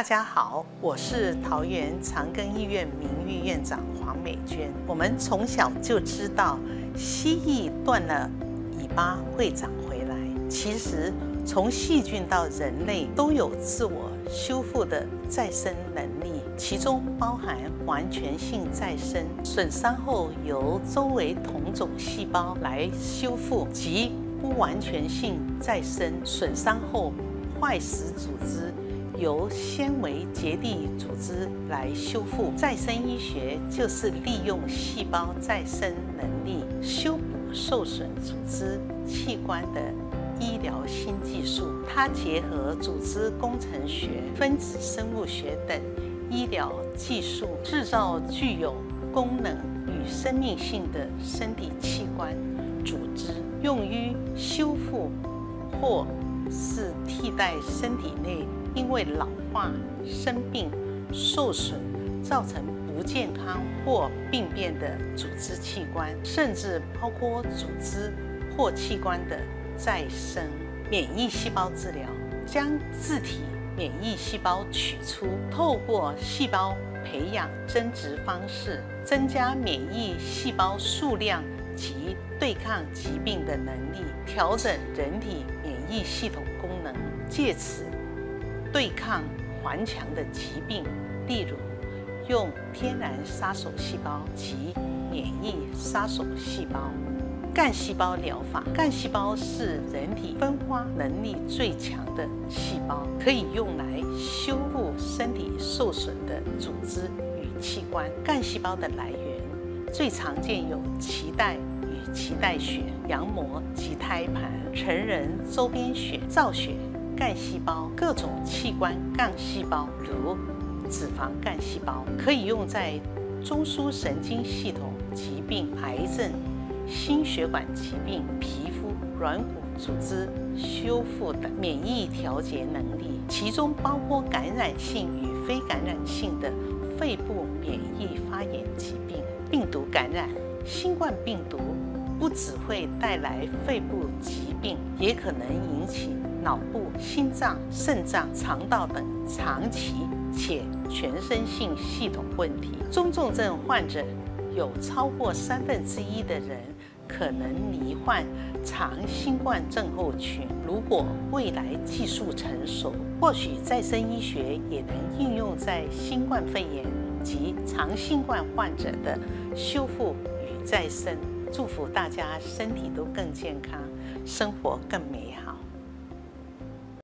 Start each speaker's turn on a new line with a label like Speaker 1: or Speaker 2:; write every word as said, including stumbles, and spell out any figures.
Speaker 1: 大家好，我是桃园长庚医院名誉院长黄美娟。我们从小就知道，蜥蜴断了尾巴会长回来。其实，从细菌到人类都有自我修复的再生能力，其中包含完全性再生，损伤后由周围同种细胞来修复，及不完全性再生，损伤后坏死组织由纤维结缔组织来修复。再生医学就是利用细胞再生能力修补受损组织器官的医疗新技术。它结合组织工程学、分子生物学等医疗技术，制造具有功能与生命性的身体器官、组织，用于修复或是替代身体内因为老化、生病、受损造成不健康或病变的组织器官，甚至包括组织或器官的再生。免疫细胞治疗将自体免疫细胞取出，透过细胞培养增殖方式，增加免疫细胞数量及对抗疾病的能力，调整人体免疫系统功能，借此对抗顽强的疾病，例如用天然杀手细胞及免疫杀手细胞。干细胞疗法，干细胞是人体分化能力最强的细胞，可以用来修复身体受损的组织与器官。干细胞的来源最常见有脐带与脐带血、羊膜及胎盘、成人周边血、造血干细胞、各种器官干细胞，如脂肪干细胞，可以用在中枢神经系统疾病、癌症、心血管疾病、皮肤、软骨组织修复等。免疫调节能力，其中包括感染性与非感染性的肺部免疫发炎疾病。病毒感染，新冠病毒不只会带来肺部疾病，也可能引起脑部、心脏、肾脏、肠道等长期且全身性系统问题。中重症患者有超过三分之一的人可能罹患长新冠症候群。如果未来技术成熟，或许再生医学也能应用在新冠肺炎及长新冠患者的修复与再生。祝福大家身体都更健康，生活更美好。